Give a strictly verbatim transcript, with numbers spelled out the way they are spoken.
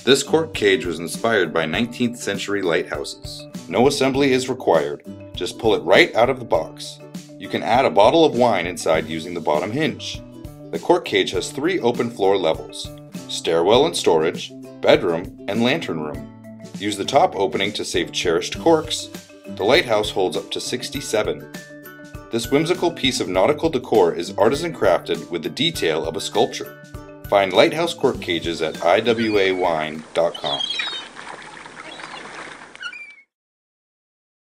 This cork cage was inspired by nineteenth century lighthouses. No assembly is required, just pull it right out of the box. You can add a bottle of wine inside using the bottom hinge. The cork cage has three open floor levels: stairwell and storage, bedroom, and lantern room. Use the top opening to save cherished corks. The lighthouse holds up to sixty-seven. This whimsical piece of nautical decor is artisan crafted with the detail of a sculpture. Find lighthouse cork cages at I W A wine dot com.